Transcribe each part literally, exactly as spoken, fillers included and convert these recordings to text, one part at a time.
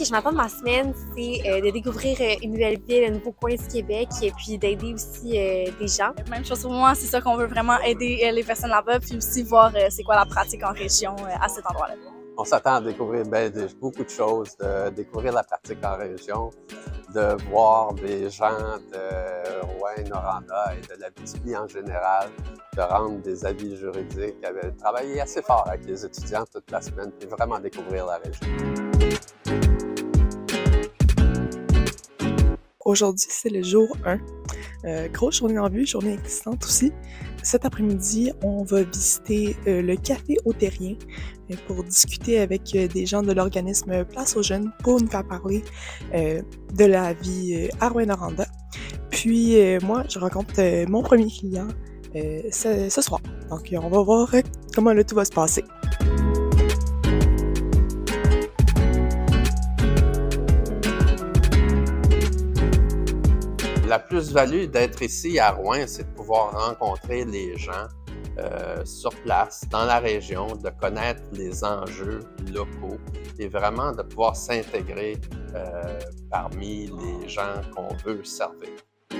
je m'attends de ma semaine, c'est euh, de découvrir euh, une nouvelle ville, un nouveau coin du Québec, et puis d'aider aussi euh, des gens. Même chose pour moi, c'est ça qu'on veut vraiment aider euh, les personnes là-bas, puis aussi voir euh, c'est quoi la pratique en région euh, à cet endroit-là. On s'attend à découvrir ben, de, beaucoup de choses, de découvrir la pratique en région, de voir des gens de Rouyn-Noranda et de l'Abitibi en général, de rendre des avis juridiques, de travailler assez fort avec les étudiants toute la semaine, puis vraiment découvrir la région. Aujourd'hui, c'est le jour un. Euh, grosse journée en vue, journée existante aussi. Cet après-midi, on va visiter euh, le Café au Terrien euh, pour discuter avec euh, des gens de l'organisme Place aux Jeunes pour nous faire parler euh, de la vie euh, à Rouyn-Noranda. Puis euh, moi, je rencontre euh, mon premier client euh, ce, ce soir. Donc, on va voir euh, comment le tout va se passer. La plus-value d'être ici à Rouyn, c'est de pouvoir rencontrer les gens euh, sur place, dans la région, de connaître les enjeux locaux et vraiment de pouvoir s'intégrer euh, parmi les gens qu'on veut servir.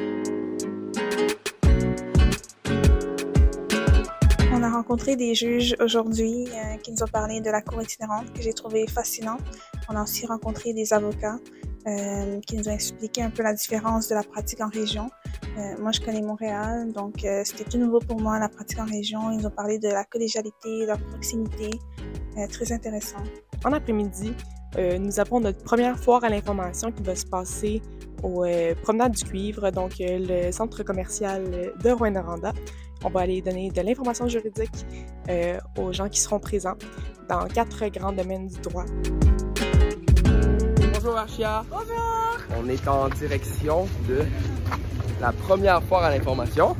On a rencontré des juges aujourd'hui euh, qui nous ont parlé de la cour itinérante que j'ai trouvé fascinante. On a aussi rencontré des avocats euh, qui nous ont expliqué un peu la différence de la pratique en région. Euh, moi, je connais Montréal, donc euh, c'était tout nouveau pour moi, la pratique en région. Ils nous ont parlé de la collégialité, de la proximité, euh, très intéressant. En après-midi, euh, nous avons notre première foire à l'information qui va se passer au euh, Promenade du Cuivre, donc euh, le centre commercial de Rouyn-Noranda. On va aller donner de l'information juridique euh, aux gens qui seront présents dans quatre grands domaines du droit. Bonjour Archia. Bonjour. On est en direction de la première foire à l'information.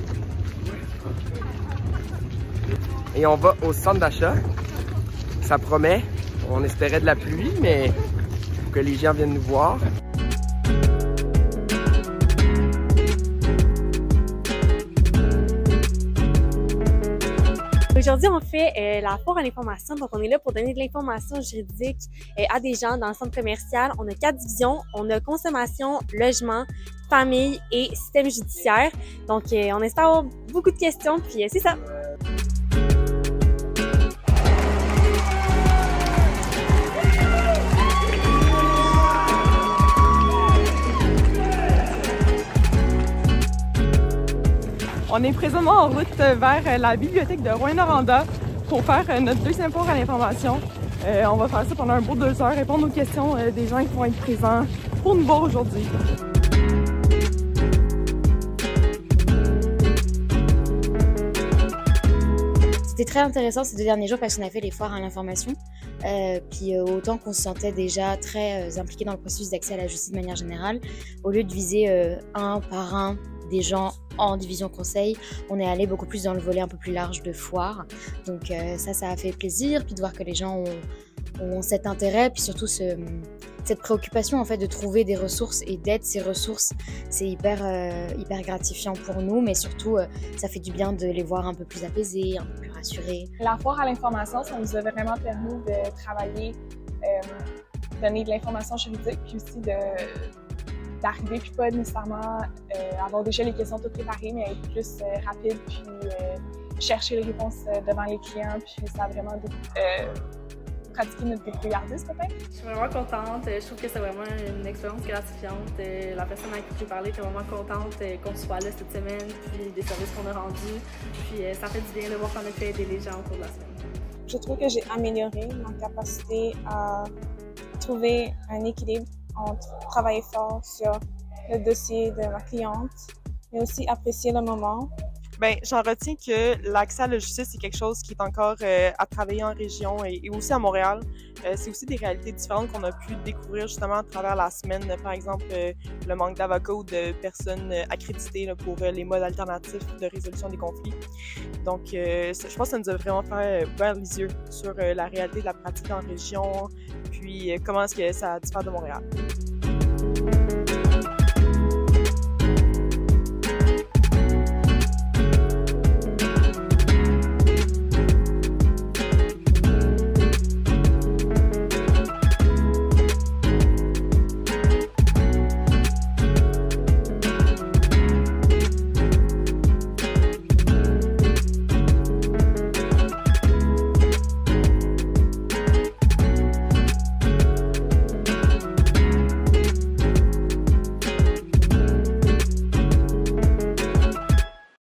Et on va au centre d'achat. Ça promet. On espérait de la pluie, mais faut que les gens viennent nous voir. Aujourd'hui, on fait euh, la foire à l'information, donc on est là pour donner de l'information juridique euh, à des gens dans le centre commercial. On a quatre divisions, on a consommation, logement, famille et système judiciaire. Donc, euh, on espère avoir beaucoup de questions, puis euh, c'est ça! On est présentement en route vers la bibliothèque de Rouyn-Noranda pour faire notre deuxième foire à l'information. Euh, on va faire ça pendant un beau deux heures, répondre aux questions euh, des gens qui vont être présents pour nous voir aujourd'hui. C'était très intéressant ces deux derniers jours parce qu'on a fait les foires à l'information. Euh, puis euh, autant qu'on se sentait déjà très euh, impliqués dans le processus d'accès à la justice de manière générale, au lieu de viser euh, un par un des gens en division conseil, on est allé beaucoup plus dans le volet un peu plus large de foire. Donc euh, ça, ça a fait plaisir, puis de voir que les gens ont, ont cet intérêt, puis surtout ce, cette préoccupation en fait de trouver des ressources et d'être ces ressources, c'est hyper, euh, hyper gratifiant pour nous, mais surtout euh, ça fait du bien de les voir un peu plus apaisés, un peu plus rassurés. La foire à l'information, ça nous a vraiment permis de travailler, euh, donner de l'information juridique, puis aussi de d'arriver, puis pas nécessairement euh, avoir déjà les questions toutes préparées, mais être plus euh, rapide, puis euh, chercher les réponses euh, devant les clients, puis ça a vraiment euh, pratiqué notre débrouillardise peut-être. Je suis vraiment contente, je trouve que c'est vraiment une expérience gratifiante. La personne à qui j'ai parlé était vraiment contente qu'on soit là cette semaine, puis des services qu'on a rendus, puis ça fait du bien de voir qu'on a pu aider les gens au cours de la semaine. Je trouve que j'ai amélioré ma capacité à trouver un équilibre entre travailler fort sur le dossier de ma cliente, mais aussi apprécier le moment. Bien, j'en retiens que l'accès à la justice, c'est quelque chose qui est encore euh, à travailler en région et, et aussi à Montréal. Euh, c'est aussi des réalités différentes qu'on a pu découvrir justement à travers la semaine. Par exemple, euh, le manque d'avocats ou de personnes euh, accréditées là, pour euh, les modes alternatifs de résolution des conflits. Donc, euh, je pense que ça nous a vraiment fait ouvrir les yeux sur euh, la réalité de la pratique en région, puis euh, comment est-ce que ça diffère de Montréal.